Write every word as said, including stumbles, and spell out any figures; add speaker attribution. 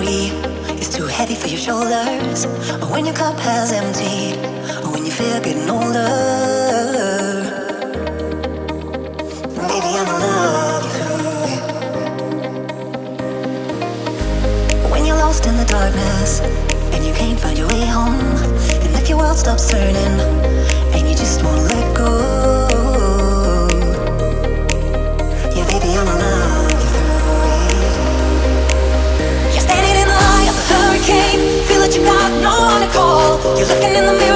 Speaker 1: free is too heavy for your shoulders. Or when your cup has emptied, or when you feel getting older. Baby, I'ma love you through it. When you're lost in the darkness and you can't find your way home, and if your world stops turning and you just won't let go, yeah, baby, I'ma love you through it. You're standing in the eye of the hurricane, feel that you got no one to call. You're looking in the mirror